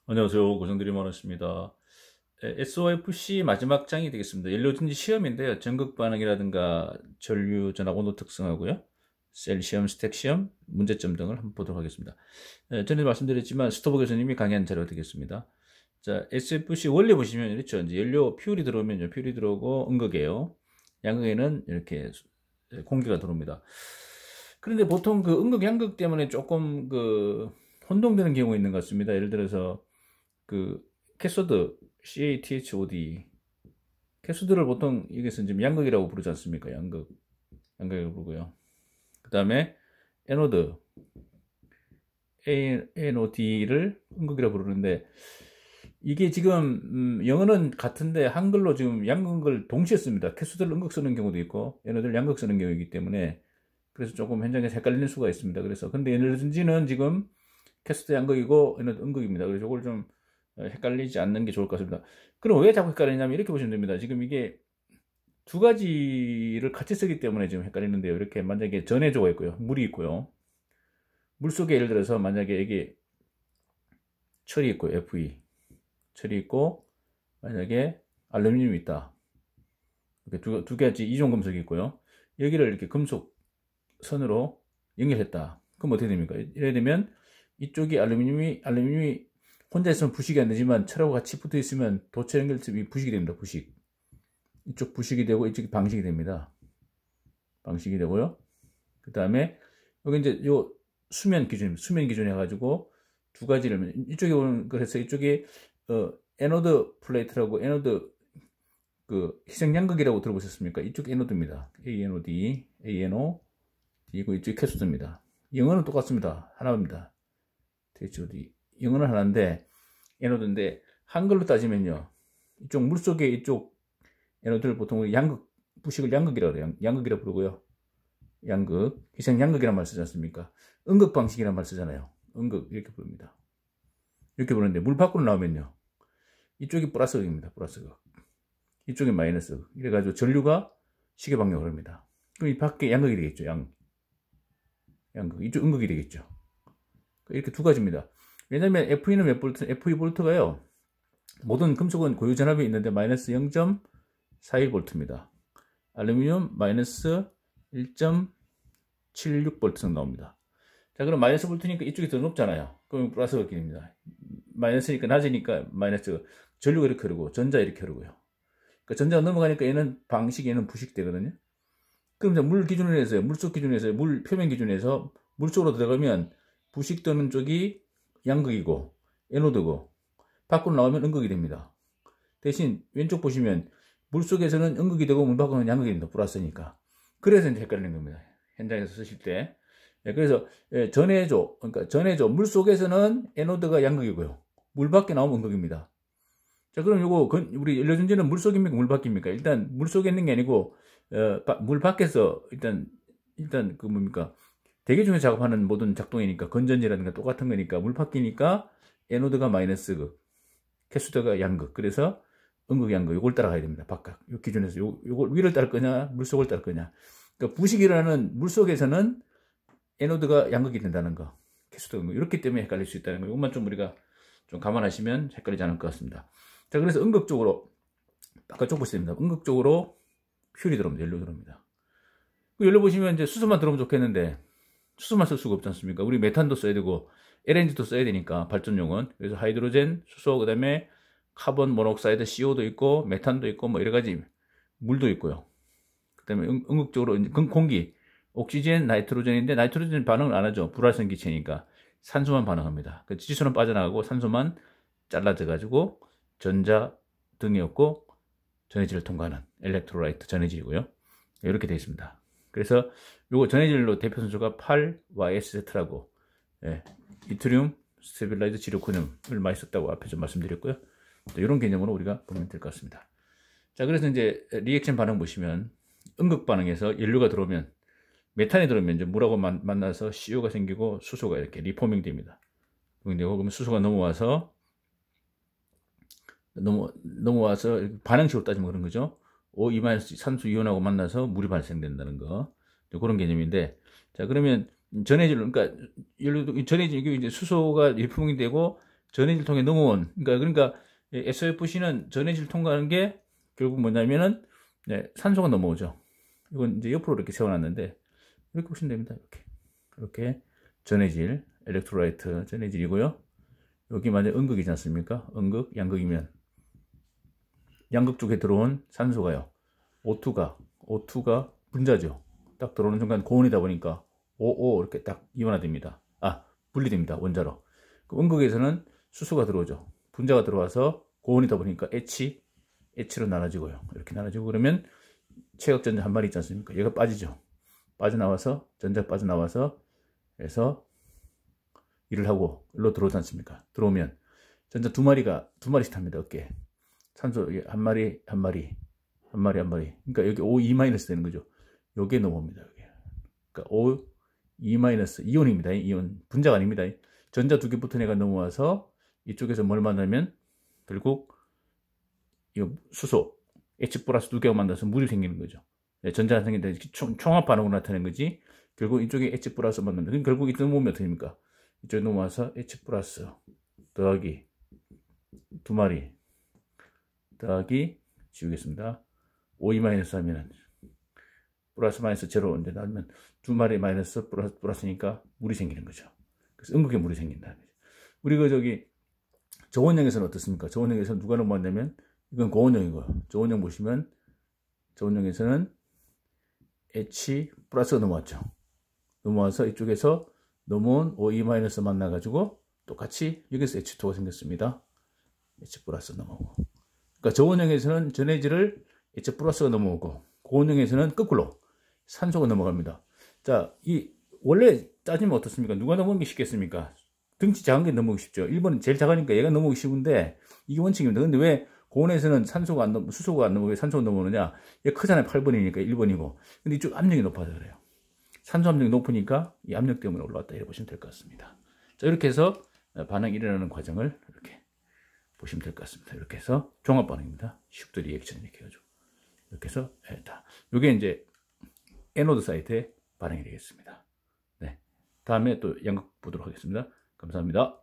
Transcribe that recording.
안녕하세요. 고정들이 많으십니다. SOFC 마지막 장이 되겠습니다. 연료전지 시험인데요. 전극 반응이라든가 전류 전압 온도 특성하고요. 셀 시험, 스택 시험, 문제점 등을 한번 보도록 하겠습니다. 전에 말씀드렸지만 스토버 교수님이 강의한 자료가 되겠습니다. 자, SFC 원리 보시면 이렇죠. 이제 연료 퓨얼이 들어오면요. 퓨얼이 들어오고 음극이에요. 양극에는 이렇게 공기가 들어옵니다. 그런데 보통 그 음극, 양극 때문에 조금 혼동되는 경우가 있는 것 같습니다. 예를 들어서 그 캐소드 CATHOD 캐소드를 보통 여기서 지금 양극이라고 부르지 않습니까? 양극이라고 부르고요. 그 다음에 에노드 ANOD를 음극이라고 부르는데 이게 지금 영어는 같은데 한글로 지금 양극을 동시에 씁니다. 캐소드를 음극 쓰는 경우도 있고 에노드를 양극 쓰는 경우이기 때문에 그래서 조금 현장에서 헷갈리는 수가 있습니다. 그래서 근데 에너지는 지금 캐소드 양극이고 에노드 음극입니다. 그래서 이걸 좀 헷갈리지 않는 게 좋을 것 같습니다. 그럼 왜 자꾸 헷갈리냐면 이렇게 보시면 됩니다. 지금 이게 두 가지를 같이 쓰기 때문에 지금 헷갈리는데요. 이렇게 만약에 전해조가 있고요. 물이 있고요. 물 속에 예를 들어서 만약에 이게 철이 있고요. Fe. 철이 있고 만약에 알루미늄이 있다. 이렇게 두 가지 이종 금속이 있고요. 여기를 이렇게 금속 선으로 연결했다. 그럼 어떻게 됩니까? 이래 되면 이쪽이 알루미늄이 혼자 있으면 부식이 안 되지만 철하고 같이 붙어 있으면 도체 연결점이 부식이 됩니다. 부식. 이쪽 부식이 되고 이쪽이 방식이 됩니다. 방식이 되고요. 그 다음에 여기 이제 요 수면 기준입니다. 수면 기준 해가지고 두 가지를 이쪽에 오는 그래서 이쪽에 에노드 플레이트라고 에노드 희생양극이라고 들어보셨습니까? 이쪽 에노드입니다. ANOD, ANO, 이고 이쪽 캐소드입니다. 영어는 똑같습니다. 하나입니다. THOD. 영어는 하나인데 에노드인데 한글로 따지면요. 이쪽 물속에 이쪽 에노드를 보통 부식을 양극이라고 해요. 양극이라고 부르고요. 양극, 희생 양극이란 말 쓰지 않습니까? 음극 방식이란 말 쓰잖아요. 음극 이렇게 부릅니다. 이렇게 부르는데 물 밖으로 나오면요. 이쪽이 플러스극입니다. 플러스극. 이쪽이 마이너스극. 이래가지고 전류가 시계 방향으로 흐릅니다. 그럼 이 밖에 양극이 되겠죠. 양극. 이쪽 음극이 되겠죠. 이렇게 두 가지입니다. 왜냐면 FE는 몇 볼트? FE 볼트가요. 모든 금속은 고유 전압이 있는데 마이너스 0.41볼트입니다. 알루미늄 마이너스 1.76볼트 나옵니다. 자, 그럼 마이너스 볼트니까 이쪽이 더 높잖아요. 그럼 플러스가 길입니다. 마이너스니까 낮으니까 마이너스 전류가 이렇게 흐르고 전자 이렇게 흐르고요. 그러니까 전자가 넘어가니까 얘는 방식, 얘는 부식 되거든요. 그럼 이제 물 기준으로 해서요. 물속 기준으로 해서 물 표면 기준에서 물 속으로 들어가면 부식 되는 쪽이 양극이고 에노드고 밖으로 나오면 음극이 됩니다. 대신 왼쪽 보시면 물속에서는 음극이 되고 물 밖으로는 양극이 됩니다. 플러스니까. 그래서 이제 헷갈리는 겁니다. 현장에서 쓰실 때. 그래서 전해조 물속에서는 에노드가 양극이고요. 물 밖에 나오면 음극입니다. 자, 그럼 요거 우리 연료전지는 물속입니까 물 밖입니까? 일단 물속에 있는 게 아니고 물 밖에서 일단 그 뭡니까? 대기 중에서 작업하는 모든 작동이니까 건전지라든가 똑같은 거니까 물 밖이니까 에노드가 마이너스극, 캐소드가 양극. 그래서 음극, 양극 요걸 따라가야 됩니다. 바깥 요 기준에서 요걸 위를 따를 거냐 물속을 따를 거냐. 그러니까 부식이라는 물속에서는 에노드가 양극이 된다는 거, 캐소드가 음극. 이렇기 때문에 헷갈릴 수 있다는 거. 이것만 좀 우리가 좀 감안하시면 헷갈리지 않을 것 같습니다. 자, 그래서 음극 쪽으로 아까 쪽 보시면 됩니다. 음극 쪽으로 퓨얼이 들어옵니다. 연료 들어옵니다. 연료 보시면 이제 수소만 들어오면 좋겠는데 수소만 쓸 수가 없지 않습니까? 우리 메탄도 써야 되고 LNG도 써야 되니까 발전용은. 그래서 하이드로젠, 수소, 그 다음에 카본 모노옥사이드, CO도 있고 메탄도 있고 뭐 여러 가지 물도 있고요. 그 다음에 음극적으로 공기, 옥시젠, 나이트로젠인데 나이트로젠 반응을 안 하죠. 불활성 기체니까 산소만 반응합니다. 그 지수는 빠져나가고 산소만 잘라져 가지고 전자 등이 없고 전해질을 통과하는 엘렉트로라이트 전해질이고요. 이렇게 되어 있습니다. 그래서 요거 전해질로 대표 순서가 8YSZ라고 이트리움 스테빌라이즈 지르코늄을 많이 썼다고 앞에 좀 말씀드렸고요. 이런 개념으로 우리가 보면 될 것 같습니다. 자, 그래서 이제 리액션 반응 보시면 음극 반응에서 연료가 들어오면 메탄이 들어오면 이제 물하고 만나서 CO가 생기고 수소가 이렇게 리포밍 됩니다. 그러면 수소가 넘어와서 반응식으로 따지면 그런 거죠. O2- 산소 이온하고 만나서 물이 발생된다는 거. 그런 개념인데. 자, 그러면 전해질, 그러니까 전해질, 이게 이제 수소가 리포밍 되고 전해질 통해 넘어온, 그러니까 SOFC는 전해질 통과하는 게 결국 뭐냐면은, 네, 산소가 넘어오죠. 이건 이제 옆으로 이렇게 세워놨는데, 이렇게 보시면 됩니다. 이렇게 전해질, 엘렉트로라이트 전해질이고요. 여기 만약 음극이지 않습니까? 음극, 양극이면 양극 쪽에 들어온 산소가요. O2가 분자죠. 딱 들어오는 순간 고온이다 보니까 OO 이렇게 딱 이온화됩니다. 분리됩니다. 원자로. 그 음극에서는 수소가 들어오죠. 분자가 들어와서 고온이다 보니까 H로 나눠지고요. 이렇게 나눠지고 그러면 최각전자 한 마리 있지 않습니까? 얘가 빠지죠. 전자 빠져나와서 해서 일을 하고 일로 들어오지 않습니까? 들어오면 전자 두 마리씩 탑니다. 어깨에. 산소 한 마리. 그러니까 여기 O2- 되는 거죠. 여기에 넘어옵니다. 여기. 그러니까 O2- 이온입니다. 이온. 분자가 아닙니다. 전자 두 개 붙은 애가 넘어와서 이쪽에서 뭘 만나면 결국 이 수소 H 플러스 두 개가 만나서 물이 생기는 거죠. 전자가 생긴다. 총합 반응으로 나타내는 거지. 결국 이쪽에 H 플러스 만납니다. 그럼 결국 이쪽 넘어오면 어떻게 됩니까? 이쪽에 넘어와서 H 플러스 더하기 두 마리 더하기 지우겠습니다. O2- 하면은 플러스 마이너스 제로 인데 나면 두 마리 마이너스 플러스니까 물이 생기는 거죠. 그래서 음극에 물이 생긴다. 우리 저온형에서는 어떻습니까? 저온형에서는 누가 넘어왔냐면 이건 고온형이고요. 저온형 보시면 저온형에서는 H 플러스가 넘어왔죠. 넘어와서 이쪽에서 넘어온 O2- 만나가지고 똑같이 여기서 H2가 생겼습니다. H 플러스 넘어오고. 그러니까 저온형에서는 전해질을 H 플러스가 넘어오고 고온형에서는 거꾸로 산소가 넘어갑니다. 자, 원래 따지면 어떻습니까? 누가 넘어오는 게 쉽겠습니까? 등치 작은 게 넘어오기 쉽죠. 1번은 제일 작으니까 얘가 넘어오기 쉬운데 이게 원칙입니다. 근데 왜 고온에서는 수소가 안 넘어오게 산소가 넘어오느냐? 얘 크잖아요. 8번이니까 1번이고. 근데 이쪽 압력이 높아서 그래요. 산소 압력이 높으니까 이 압력 때문에 올라왔다 이렇게 보시면 될 것 같습니다. 자, 이렇게 해서 반응이 일어나는 과정을 이렇게 보시면 될 것 같습니다. 이렇게 해서 종합 반응입니다. 슈트 리액션 이렇게 해가지고 이렇게 해서 이게 이제 에노드 사이트의 반응이 되겠습니다. 네, 다음에 또 양극 보도록 하겠습니다. 감사합니다.